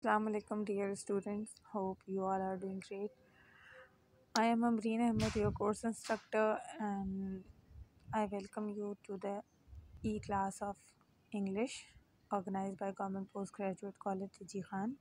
Assalamu alaikum, dear students. Hope you all are doing great. I am Amreen Ahmed, your course instructor, and I welcome you to the E-class of English organized by Government Postgraduate College Tiji Khan.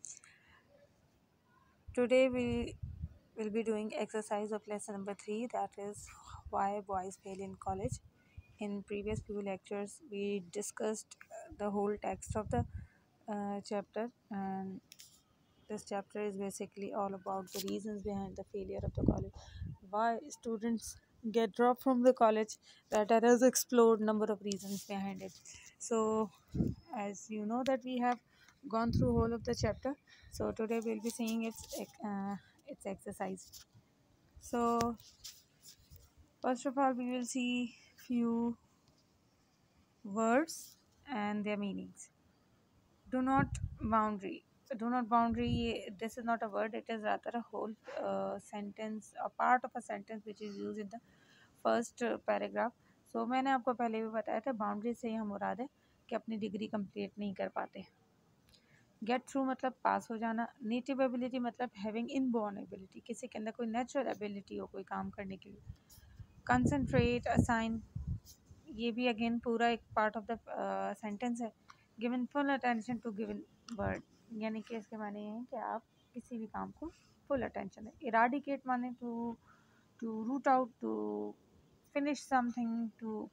Today we will be doing exercise of lesson number 3, that is why boys fail in college. In previous few lectures, we discussed the whole text of the chapter, and this chapter is basically all about the reasons behind the failure of the college, why students get dropped from the college. That has explored number of reasons behind it. So as you know that we have gone through whole of the chapter, so today we'll be seeing its exercise. So first of all, we will see few words and their meanings. Do not boundary. Do not boundary, this is not a word, it is rather a whole sentence, a part of a sentence which is used in the first paragraph. So मैंने आपको पहले भी बताया था, boundary से हम मुराद है कि अपनी डिग्री कंप्लीट नहीं कर पाते. गेट थ्रू मतलब पास हो जाना. नेटिव एबिलिटी मतलब हैविंग इनबॉर्न एबिलिटी, किसी के अंदर कोई नेचुरल एबिलिटी हो कोई काम करने के लिए. कंसंट्रेट, असाइन, ये भी अगेन पूरा एक पार्ट ऑफ द सेंटेंस है. Given full attention to given word, यानी कि इसके माने ये हैं कि आप किसी भी काम को फुल अटेंशन है. इराडिकेट माने to root out, to finish something,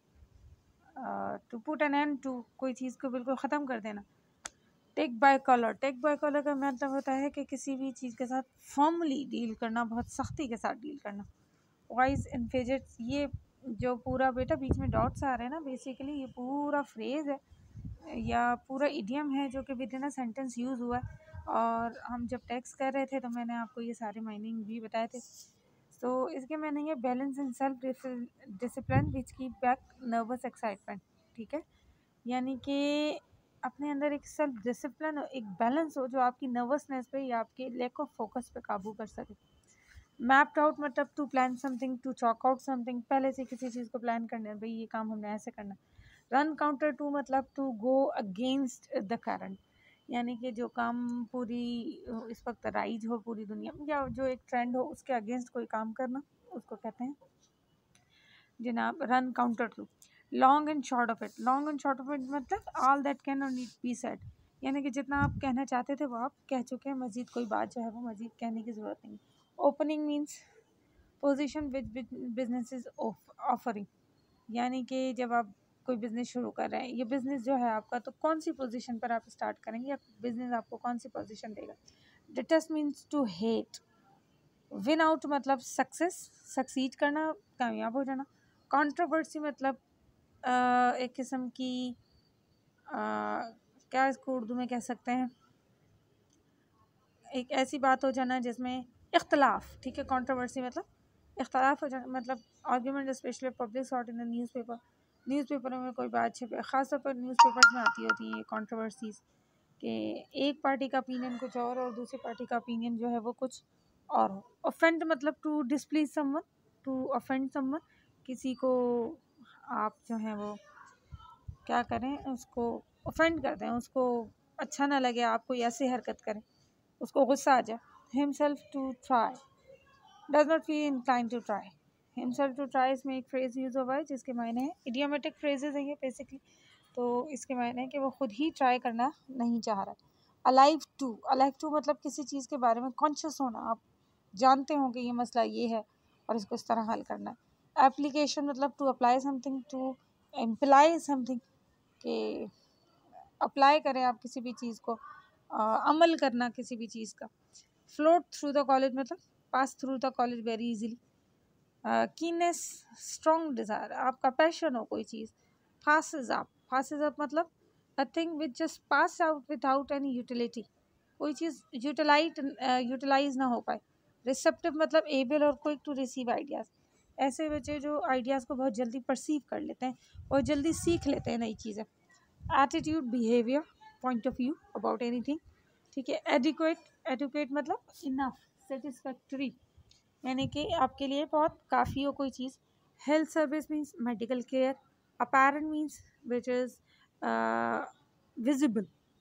to put an end to, कोई चीज़ को बिल्कुल ख़त्म कर देना. Take by collar, take by collar का मतलब होता है कि किसी भी चीज़ के साथ फॉर्मली डील करना, बहुत सख्ती के साथ डील करना. वाइज इन फिजिट्स, ये जो पूरा बेटा बीच में डॉट्स आ रहे हैं ना, बेसिकली ये पूरा फ्रेज़ है या पूरा इडियम है जो कि within a sentence use हुआ है. और हम जब टेक्स्ट कर रहे थे तो मैंने आपको ये सारे मीनिंग भी बताए थे. तो इसके मैंने ये balance in self discipline which keep back nervous excitement. ठीक है, यानी कि अपने अंदर एक सेल्फ डिसिप्लिन, एक बैलेंस हो जो आपकी नर्वसनेस पे या आपके लैक ऑफ फोकस पे काबू कर सके. मैप्ड आउट मतलब to plan something, to chalk out something, पहले से किसी चीज़ को प्लान करना, भाई ये काम हमने ऐसे करना. रन काउंटर टू मतलब to go against the current, यानी कि जो काम पूरी इस वक्त राइज हो पूरी दुनिया में या जो एक ट्रेंड हो उसके अगेंस्ट कोई काम करना, उसको कहते हैं जनाब run counter to. Long and short of it, long and short of it मतलब ऑल दैट कैन और नीड बी सेड, यानी कि जितना आप कहना चाहते थे वो आप कह चुके हैं, मज़ीद कोई बात जो है वो मज़ीद कहने की ज़रूरत नहीं. Opening means position with business is offering, यानी कि जब आप कोई बिज़नेस शुरू कर रहे हैं, ये बिज़नेस जो है आपका, तो कौन सी पोजीशन पर आप स्टार्ट करेंगे या बिज़नेस आपको कौन सी पोजीशन देगा. Detest means to hate. Win out मतलब सक्सेस, सक्सीड करना, कामयाब हो जाना. कंट्रोवर्सी मतलब एक किस्म की क्या इसको उर्दू में कह सकते हैं, एक ऐसी बात हो जाना जिसमें इख्तलाफ. ठीक है, कंट्रोवर्सी मतलब इख्तलाफ हो जाना, मतलब argument specially public sort in the newspaper. Newspaper में कोई बात छपे, ख़ासतौर पर न्यूज़पेपर्स में आती होती हैं ये कंट्रोवर्सीज़ कि एक पार्टी का ओपिनियन कुछ और दूसरी पार्टी का ओपिनियन जो है वो कुछ और हो. ऑफेंड मतलब to displease someone, to offend someone, किसी को आप जो है वो क्या करें, उसको ऑफेंड कर दें, उसको अच्छा ना लगे, आप कोई ऐसी हरकत करें, उसको गुस्सा आ जाए. Himself to try, does not feel incline to try. Himself to try इसमें एक फ्रेज़ यूज़ हुआ है जिसके मायने हैं, इडियोमेटिक फ्रेजेज हैं ये बेसिकली, तो इसके मायने है कि वो खुद ही ट्राई करना नहीं चाह रहा. अलाइव टू, अलाइव टू मतलब किसी चीज़ के बारे में कॉन्शियस होना, आप जानते हो कि ये मसला ये है और इसको इस तरह हल करना है. एप्लीकेशन मतलब to apply something, to employ something, कि अप्लाई करें आप किसी भी चीज़ को, अमल करना किसी भी चीज़ का. फ्लोट थ्रू द कॉलेज मतलब pass through the college very easily. Keenness strong desire, आपका पैशन हो कोई चीज़. फासेस अप, फासेस अप मतलब a thing which just pass out without any utility, कोई चीज़ यूटिलाइज ना हो पाए. रिसेप्टिव मतलब एबल और क्विक टू रिसीव आइडियाज़, ऐसे बच्चे जो आइडियाज़ को बहुत जल्दी परसीव कर लेते हैं और जल्दी सीख लेते हैं नई चीज़ें. Attitude, behaviour, point of view about anything. ठीक है. एडिक्वेट, एडुकेट मतलब इनफ, सेटिस्फैक्टरी, यानी कि आपके लिए बहुत काफ़ी हो कोई चीज़. Health service means medical care. Apparent means which is visible,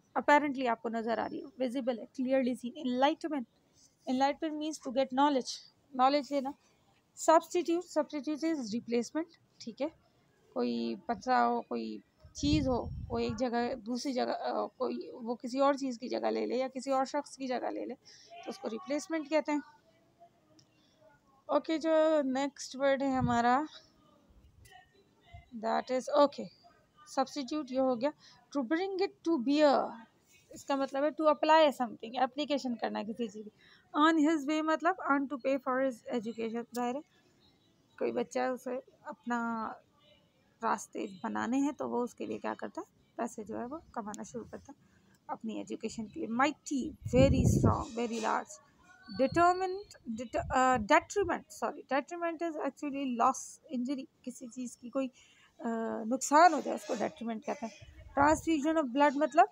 apparently आपको नजर आ रही हो, विजिबल है, clearly seen. Enlightenment, enlightenment means to get knowledge, knowledge लेना. Substitute, substitute is replacement. ठीक है, कोई पत्थर हो, कोई चीज़ हो, वो एक जगह दूसरी जगह कोई वो किसी और चीज़ की जगह ले ले या किसी और शख्स की जगह ले ले तो उसको रिप्लेसमेंट कहते हैं. ओके, जो नेक्स्ट वर्ड है हमारा दैट इज ओके, सब्सटीट्यूट. ये हो गया to bring it to bear. इसका मतलब है टू अप्लाई समथिंग, एप्लीकेशन करना किसी चीज़ की. ऑन हिज वे मतलब on to pay for his education. जाहिर है कोई बच्चा है उसे अपना रास्ते बनाने हैं तो वो उसके लिए क्या करता है, पैसे जो है वो कमाना शुरू करता है अपनी एजुकेशन के लिए. Mighty, very strong, very large. Determinant, detriment, sorry, detriment is actually loss, injury, किसी चीज़ की कोई नुकसान हो जाए उसको डेट्रीमेंट कहते हैं. ट्रांसफ्यूजन ऑफ ब्लड मतलब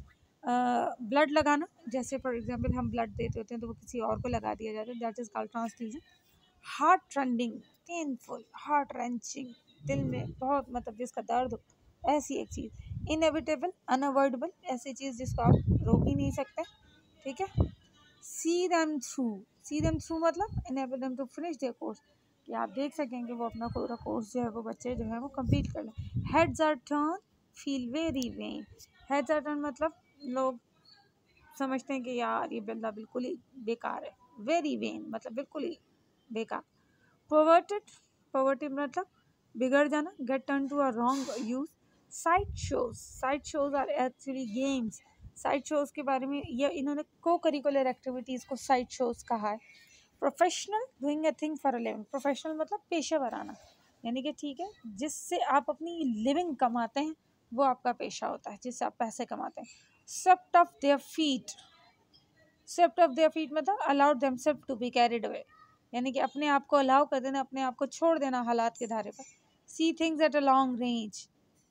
ब्लड लगाना. जैसे फॉर एग्जांपल हम ब्लड देते होते हैं तो वो किसी और को लगा दिया जाता है, that is called transfusion. Heart rending, painful, heart wrenching, दिल में बहुत मतलब जिसका दर्द हो, ऐसी एक चीज़. इनएविटेबल, अनअवॉइडेबल, ऐसी चीज़ जिसको आप रोक ही नहीं सकते. ठीक है. See them through, see them through मतलब enable them to finish their course, कि आप देख सकें कि वो अपना पूरा कोर्स जो है वो बच्चे जो है वो कंप्लीट कर लें. Heads are turn, feel very vain. Heads are turn मतलब लोग समझते हैं कि यार ये बंदा बिल्कुल ही बेकार है. वेरी वेन मतलब बिल्कुल ही बेकार. परवर्टेड, परवर्टेड मतलब बिगड़ जाना, get turn to a wrong use. Side shows, side shows are actually games. Side shows के बारे में ये इन्होंने को करिकुलर एक्टिविटीज़ को साइड शोज कहा है. Professional, doing a thing for a living. Professional मतलब पेशेवर आना, यानी कि ठीक है जिससे आप अपनी लिविंग कमाते हैं वो आपका पेशा होता है, जिससे आप पैसे कमाते हैं. Swept off their feet, swept off their feet मतलब allowed themselves to be carried away, यानी कि अपने आप को अलाउ कर देना, अपने आप को छोड़ देना हालात के धारे पर. See things at a long range,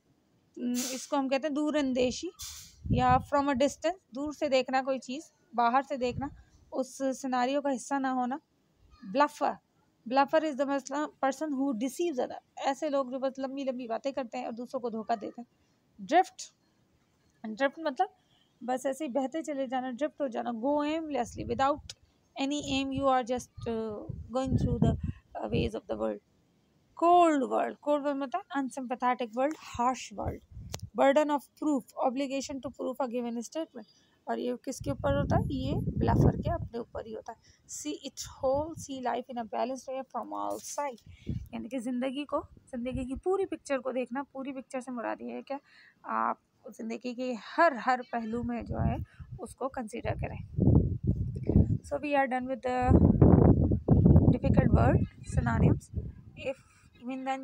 इसको हम कहते हैं दूर अंदेशी या फ्रॉम अ डिस्टेंस, दूर से देखना कोई चीज़, बाहर से देखना, उस सिनारियो का हिस्सा ना होना. ब्लफर, ब्लफर इज द मतलब पर्सन हु डिसीव्स अदर, ऐसे लोग जो बस लंबी लंबी बातें करते हैं और दूसरों को धोखा देते हैं. ड्रिफ्ट, ड्रिफ्ट मतलब बस ऐसे ही बहते चले जाना, ड्रिफ्ट हो जाना. Go aimlessly, without any aim, you are just going through the ways of the world. Cold world, cold world मतलब unsympathetic world, harsh world. Burden of proof, obligation to proof a given statement, और ये किसके ऊपर होता है, ये ब्लफर के अपने ऊपर ही होता है. See it whole, see life in a balance way from all side, यानी कि ज़िंदगी को, ज़िंदगी की पूरी पिक्चर को देखना. पूरी पिक्चर से मुराद ये है क्या, आप ज़िंदगी के हर हर पहलू में जो है उसको कंसीडर करें. So we are done with the difficult word synonyms. If even then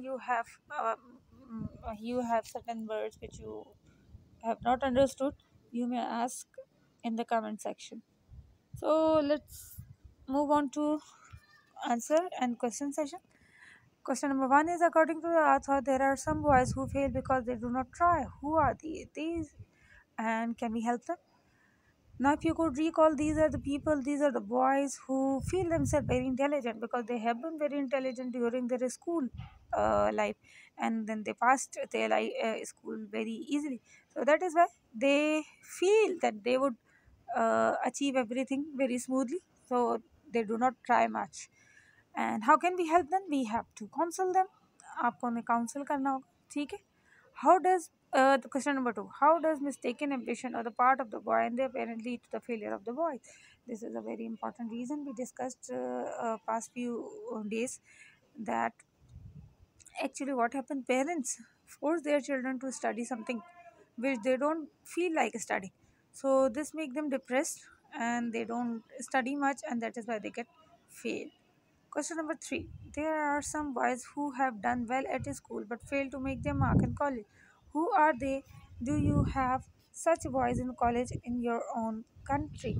you have certain words which you have not understood, you may ask in the comment section. So let's move on to answer and question session. Question number 1 is, according to the author, there are some boys who fail because they do not try. Who are these and can we help them? Now, if you could recall, these are the people, these are the boys who feel themselves very intelligent because they have been very intelligent during their school life, and then they passed their school very easily. So that is why they feel that they would achieve everything very smoothly. So they do not try much. And how can we help them? We have to counsel them. आपको उन्हें counsel करना होगा, ठीक है. How does the question number 2, how does mistaken ambition or the part of the boy and their parent lead to the failure of the boy? This is a very important reason we discussed past few days, that actually what happened, parents force their children to study something which they don't feel like studying. So this make them depressed and they don't study much, and that is why they get failed. Question number 3. There are some boys who have done well at school but fail to make their mark in college. Who are they? Do you have such boys in college in your own country?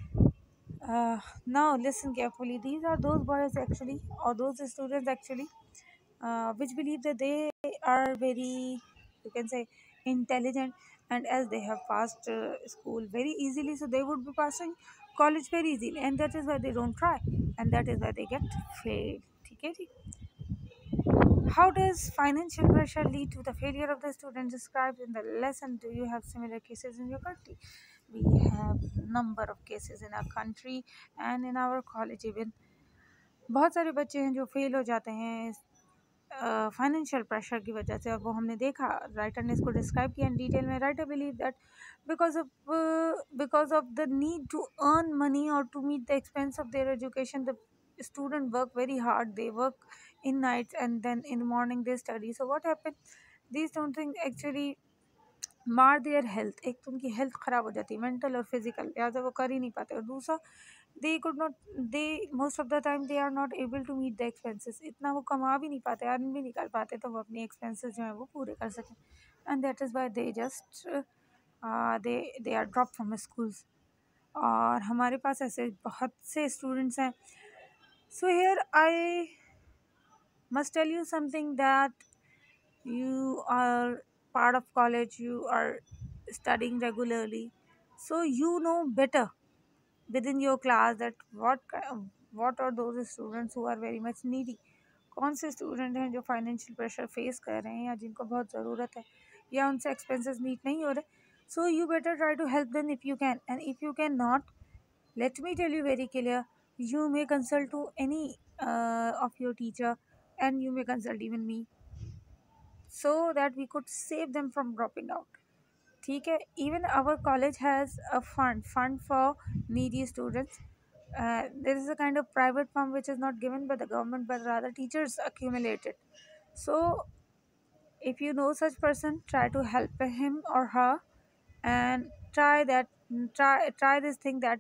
Now listen carefully. These are those boys actually, or those students actually, which believe that they are very, you can say, intelligent, and as they have passed school very easily, so they would be passing college very easily, and that is why they don't try, and that is why they get failed. ठीक है जी. How does financial pressure lead to the failure of the student described in the lesson? Do you have similar cases in your country? We have number of cases in our country and in our college even. बहुत सारे बच्चे हैं जो fail हो जाते हैं financial pressure की वजह से, और वो हमने देखा, राइटर ने इसको डिस्क्राइब किया इन डिटेल में. Writer believe that because of the need to earn money और to meet the expense of their education, the student work very hard. They work in nights and then in the morning they study. So what happened, these don't think actually mar their health. एक तो उनकी health ख़राब हो जाती है mental और physical, लिहाजा वो कर ही नहीं पाते. और दूसरा, they could not, they most of the time they are not able to meet the expenses. इतना वो कमा भी नहीं पाते, अर्न भी निकाल पाते तो वो अपने एक्सपेंसेस जो हैं वो पूरे कर सकें. And that is why they just they are drop from schools. और हमारे पास ऐसे बहुत से स्टूडेंट्स हैं. So here I must tell you something, that you are part of college, you are studying regularly, so you know better within your class that what are those students who are very much needy. कौन से student हैं जो financial pressure face कर रहे हैं या जिनको बहुत ज़रूरत है या उनसे एक्सपेंसेस मीट नहीं हो रहे. So you better try to help them if you can. And if you can not, let me tell you very clear, you may consult to any of your teacher, and you may consult even me, so that we could save them from dropping out. ठीक है. Even our college has a fund for needy students. There is a kind of private fund which is not given by the government but rather teachers accumulate it. So if you know such person, try to help him or her, and try this thing, that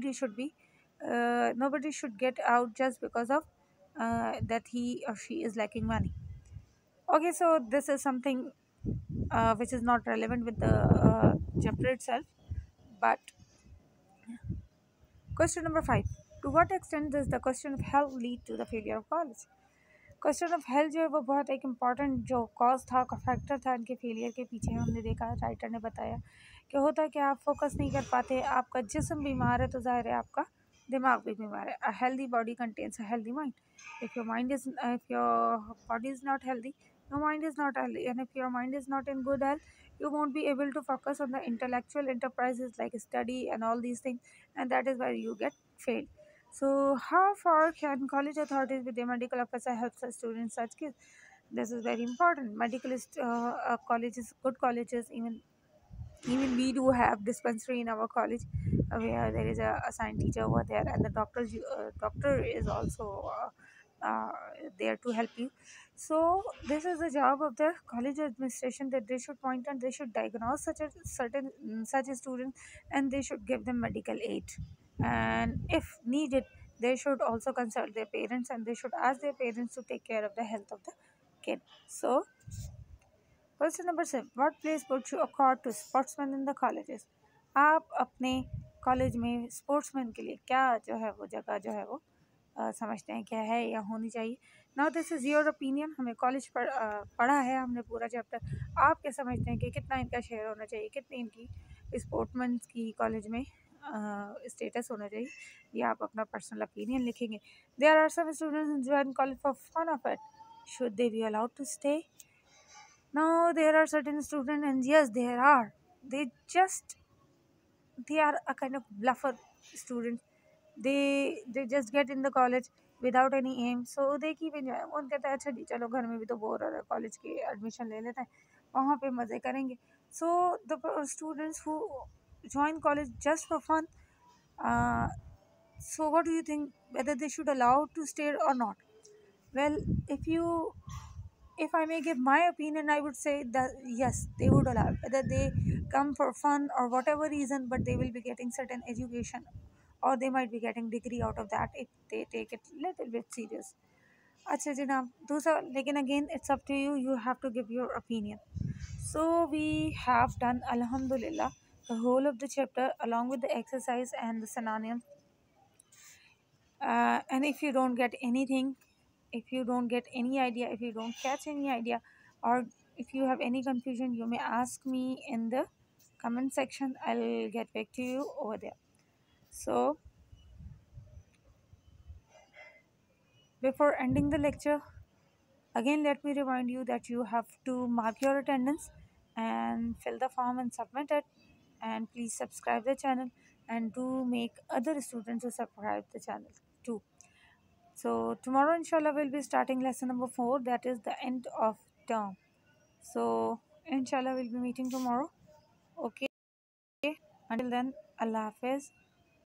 nobody should get out just because of that he or she is lacking money. Okay, so this is something which is not relevant with the chapter itself. But question number 5: to what extent does the question of health lead to the failure of college? Question of health जो है वो बहुत एक important जो cause था, का factor था इनके फेलियर के पीछे. हमने देखा, राइटर ने बताया कि होता है कि आप फोकस नहीं कर पाते, आपका जिस्म बीमार है तो जाहिर है आपका दिमाग भी बीमार है. A healthy body contains a healthy mind. If your body is not healthy, your mind is not healthy, and if your mind is not in good health, you won't be able to focus on the intellectual enterprises like study and all these things, and that is where you get failed. So how far can college authorities with their medical officer help such students such kids? This is very important. Medical is colleges, good colleges, even we do have dispensary in our college, where there is a assigned teacher over there, and the doctor is also uh, there to help you. So this is the job of the college administration, that they should point and they should diagnose such a student, and they should give them medical aid, and if needed they should also consult their parents, and they should ask their parents to take care of the health of the kid. So question number 7: what place would you accord to sportsman in the colleges? आप अपने college में sportsman के लिए क्या जो है वो जगह जो है वो समझते हैं, क्या है या होनी चाहिए? Now this is your opinion. हमें कॉलेज पढ़ा है हमने पूरा चैप्टर. आप क्या समझते हैं कि कितना इनका शेयर होना चाहिए, कितनी इनकी स्पोर्ट्समैन की कॉलेज में स्टेटस होना चाहिए? ये आप अपना पर्सनल ओपिनियन लिखेंगे. There are some students join college for fun of it. Should they be allowed to stay? Now there are certain students, and yes, there are. They are a kind of bluffer students. They just get in the college without any aim, so they keep enjoying. उन कहता है अच्छा जी चलो घर में भी तो bore हो रहा है, कॉलेज की एडमिशन ले लेते हैं, वहाँ पे मज़े करेंगे. So the students who join college just for fun, uh, so what do you think, whether they should allow to stay or not? Well, if I may give my opinion, I would say that yes, they would allow, whether they come for fun or whatever reason, but they will be getting certain education, or they might be getting degree out of that if they take it little bit serious. अच्छा जनाब दूसरा, लेकिन again it's up to you. You have to give your opinion. So we have done Alhamdulillah the whole of the chapter along with the exercise and the synonyms. And if you don't get anything, if you don't get any idea, if you don't catch any idea, or if you have any confusion, you may ask me in the comment section. I'll get back to you over there. So before ending the lecture, Again, let me remind you that you have to mark your attendance and fill the form and submit it. And please subscribe the channel and do make other students to subscribe the channel too. So tomorrow, inshallah, we'll be starting lesson number 4. That is the end of term. So inshallah, we'll be meeting tomorrow. Okay. Until then, Allah Hafiz.